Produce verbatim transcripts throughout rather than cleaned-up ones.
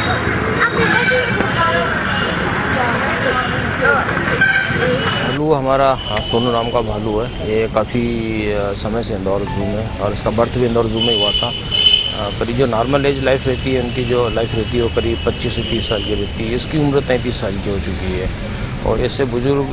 भालू हमारा सोनू नाम का भालू है। ये काफ़ी समय से इंदौर जू में, और इसका बर्थ भी इंदौर जू में हुआ था। पर जो नॉर्मल एज लाइफ रहती है, उनकी जो लाइफ रहती है वो करीब पच्चीस से तीस साल की रहती है। इसकी उम्र तैंतीस साल की हो चुकी है। और ऐसे बुज़ुर्ग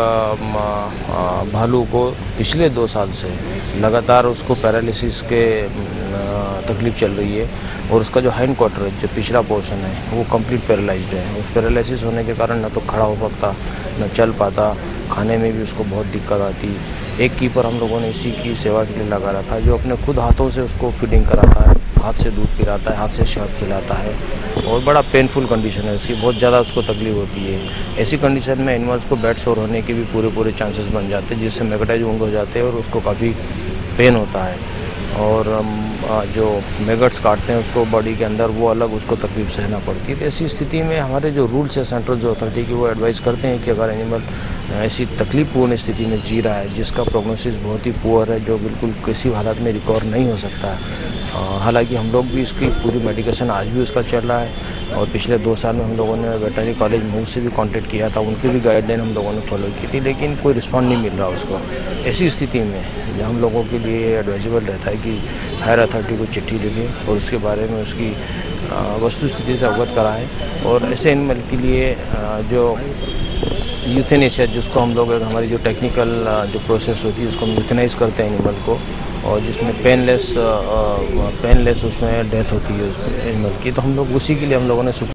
भालू को पिछले दो साल से लगातार उसको पैरालिसिस के तकलीफ़ चल रही है। और उसका जो हाइंड क्वार्टर है, जो पिछला पोर्शन है, वो कंप्लीट पैरालाइज्ड है। उस पैरालिसिस होने के कारण न तो खड़ा हो पाता, न चल पाता, खाने में भी उसको बहुत दिक्कत आती। एक कीपर हम लोगों ने इसी की सेवा के लिए लगा रखा है, जो अपने खुद हाथों से उसको फीडिंग कराता है, हाथ से दूध पिलाता है, हाथ से शहद खिलाता है। और बड़ा पेनफुल कंडीशन है उसकी, बहुत ज़्यादा उसको तकलीफ होती है। ऐसी कंडीशन में एनिमल्स को बेड सोर होने के भी पूरे पूरे चांसेस बन जाते हैं, जिससे मैग्नेटाइज वुंड हो जाते हैं और उसको काफ़ी पेन होता है। और जो मैगट्स काटते हैं उसको बॉडी के अंदर, वो अलग उसको तकलीफ सहना पड़ती है। तो ऐसी स्थिति में हमारे जो रूल्स है सेंट्रल जो अथॉरिटी की, वो एडवाइस करते हैं कि अगर एनिमल ऐसी तकलीफपूर्ण स्थिति में जी रहा है, जिसका प्रोग्नोसिस बहुत ही पुअर है, जो बिल्कुल किसी हालत में रिकवर नहीं हो सकता है। हालांकि हम लोग भी इसकी पूरी मेडिकेशन आज भी उसका चल रहा है। और पिछले दो साल में हम लोगों ने वेटरनरी कॉलेज मऊ से भी कांटेक्ट किया था, उनकी भी गाइडलाइन हम लोगों ने फॉलो की थी, लेकिन कोई रिस्पॉन्स नहीं मिल रहा उसको। ऐसी स्थिति में हम लोगों के लिए एडवाइजेबल रहता है कि हायर अथॉरिटी को चिट्ठी लिखें और उसके बारे में उसकी वस्तु स्थिति से अवगत कराएं। और ऐसे एनिमल के लिए जो यूथेनेशिया, जिसको हम लोग, हमारी जो टेक्निकल जो प्रोसेस होती है, उसको हम यूथेनाइज करते हैं एनिमल को, और जिसमें पेनलेस पेनलेस उसमें डेथ होती है उस एनिमल की, तो हम लोग उसी के लिए हम लोगों ने सुप्रीम